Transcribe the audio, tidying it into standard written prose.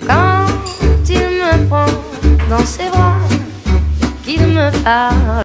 quand il me prend dans ses bras, qu'il me parle.